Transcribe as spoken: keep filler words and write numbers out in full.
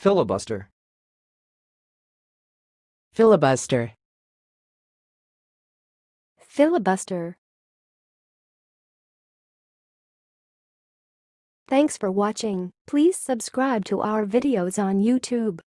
Filibuster. Filibuster. Filibuster. Thanks for watching. Please subscribe to our videos on YouTube.